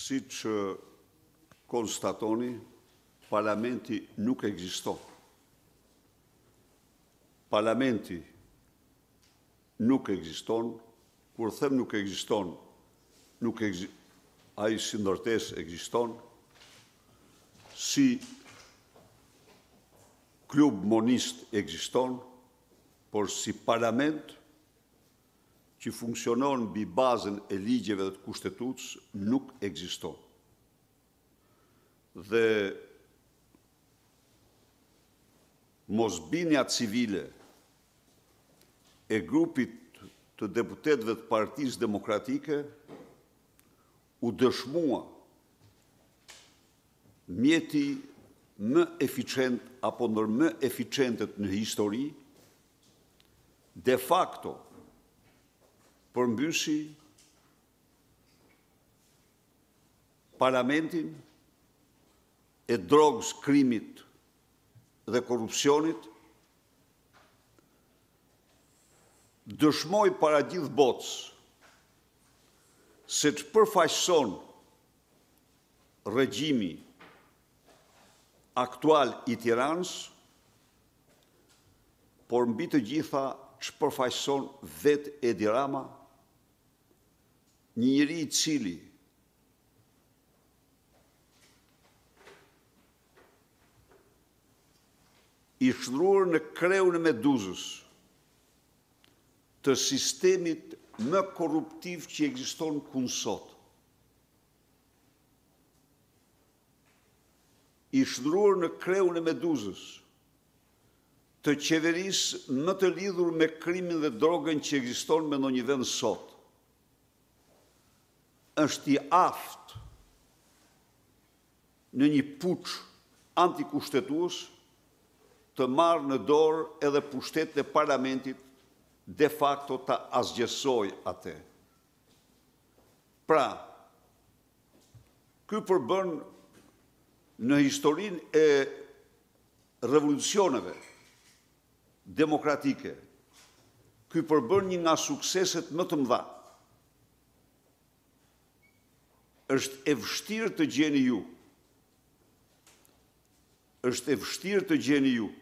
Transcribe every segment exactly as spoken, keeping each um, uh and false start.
Si që konstatoni, parlamenti nuk ekziston. Parlamenti nuk ekziston, kur them nuk ekziston, nuk ekziston, ai si ndërtesë ekziston, si klub monist ekziston, por si parlament që funksionon mbi bazën e ligjeve dhe të kushtetutës nuk ekziston. Dhe mosbinja civile e grupit të deputetëve të Partisë Demokratike u dëshmua mjeti më eficient apo ndër më eficientët në histori, de facto përmbysi parlamentin e drogës, krimit dhe korrupsionit, dëshmoj para gjithë botës se që përfaqëson regjimi aktual i Tiranës, por mbi të gjitha që përfaqëson vetë Edi Rama, një njeri i cili i shdruar në kreun e Meduzës të sistemit më korruptiv që ekziston këtu sot. I shdruar në kreun e Meduzës të qeverisë më të lidhur me krimin dhe drogën që ekziston me ndonjë vend sot. Është i aftë në një puç antikushtetues të marrë në dorë edhe pushtetin e parlamentit de facto ta asgjësoj atë. Pra, ky përbën në historinë e revolucioneve demokratike, ky përbën një nga sukseset më të mëdha. Është e vështirë të gjeni ju. Është e vështirë të gjeni ju.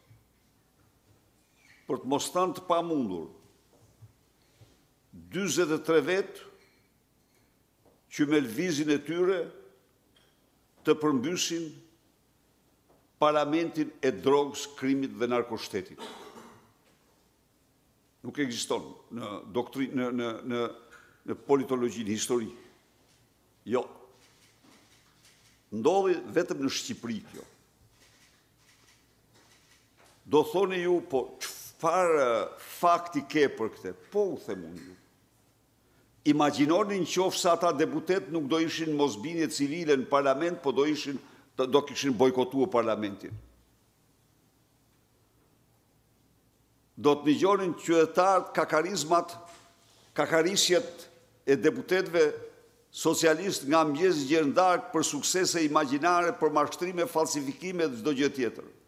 Për të mos thënë të pamundur, dyzet e tre vetë që me lëvizjen e tyre të përmbysin parlamentin e drogës, krimit dhe narkoshtetit. Nuk ekziston në doktrinë, në, në, në, në politologjinë, histori. Jo. Ndodhi vetëm në Shqipëri kjo. Do thoni ju, po çfarë fakti ke për këtë? Po u them unë ju. Imagjinonin qoftë se ata deputet nuk do ishin mosbindje civile në parlament, po do ishin do kishin bojkotuar parlamentin. Do të dëgjonin qytetarët kakarizmat, kakarisjet e deputetëve socialist nga mëngjes deri në darkë për suksese imagjinare, për mashtrime, falsifikime dhe çdo gjë tjetër.